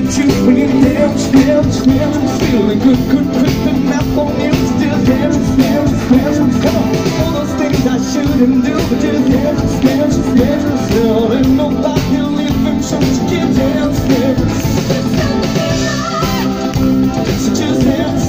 you when you dance, feeling good, creeping up on you. Still dance. Come on, all those things I shouldn't do, but just dance. Still ain't nobody living, so you can dance. So just dance.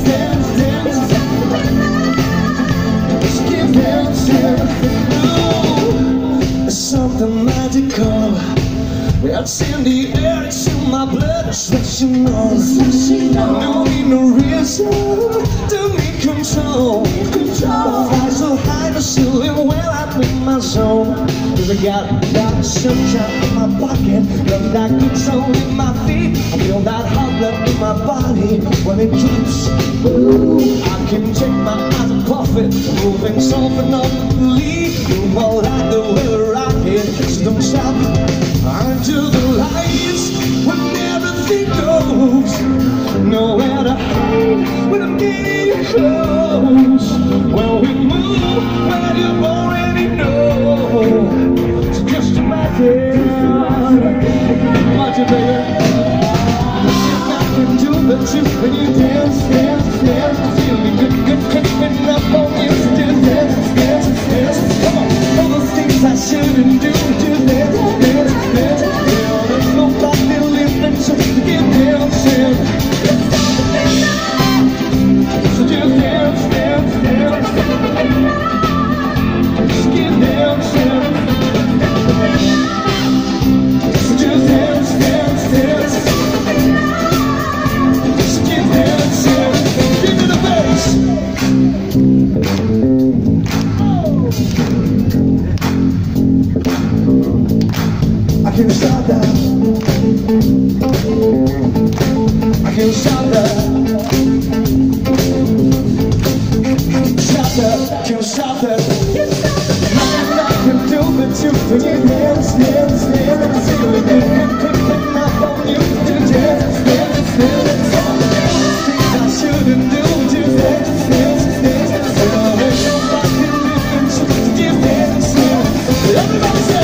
Just keep dancing. There's something magical. It's in the air, it's in my blood, it's rushing on. No need no reason to need control. Fly so high, the ceiling, well I'm in my zone. Cause I got that sunshine in my pocket, got that good soul in my feet. I feel that hot blood in my body when it keeps. I can take my eyes off it, moving so phenomenally. You won't like the way we rock it, so don't stop. Until the lights, when everything goes, nowhere to hide when I'm getting close. When we move, well you already know. So just imagine, baby. I can do the truth when you dance. Feeling good, creeping up on you. Still dance. Come on, all those things I shouldn't do, just dance. There's nobody living, so you can dance. So just dance. Just keep dancing. So just dance. Just keep dancing. Give me the bass. I can't stop that. I can't stop that. Can't stop that. Nothing I can do but you when you dance. Feeling good, creeping up on you. Just dance. Things I shouldn't do, just dance. There's nobody living, so just dance. Everybody say.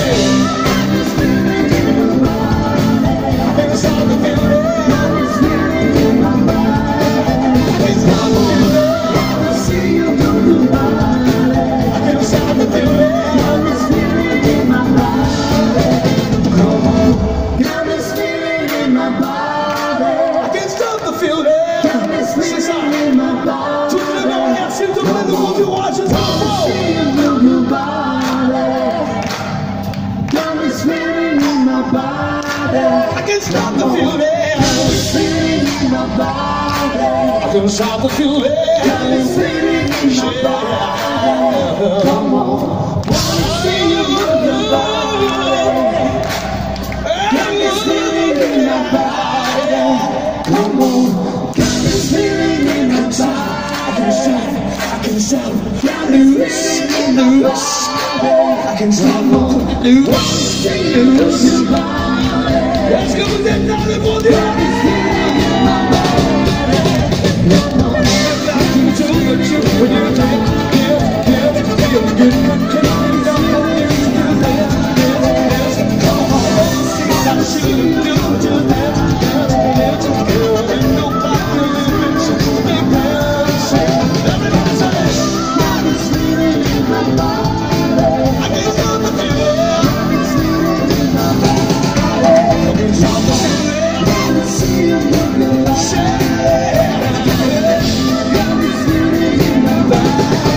I can't stop the feeling. I can't stop the feeling. Come on, wanna see you move your body. Got this feeling in my body. Come on, got this feeling in my body. I can stop, loose. I can stop, loose. Let's go with that dollar for the when you take feel good. Come on, I shouldn't do just that. Girl, ain't nobody living, so keep dancing. Everybody say, I can't stop the feeling. I can't stop the feeling.